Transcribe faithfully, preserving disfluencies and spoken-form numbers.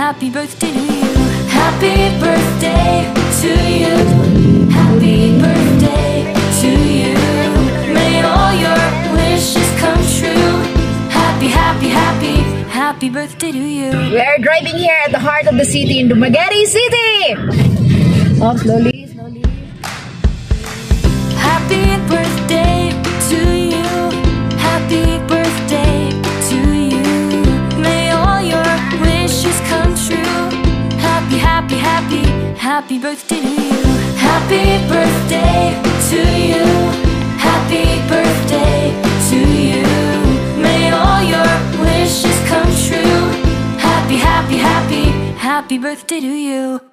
happy birthday to you. Happy birthday to you. Happy birthday to you. May all your wishes come true. Happy, happy, happy, happy birthday to you. We are driving here at the heart of the city in Dumaguete City. Oh, slowly, slowly. Happy birthday to you. Happy birthday to you. May all your wishes come true. Happy, happy, happy, happy birthday to you. Happy birthday to you. Happy birthday to you. May all your wishes come true. Happy, happy, happy, happy birthday to you.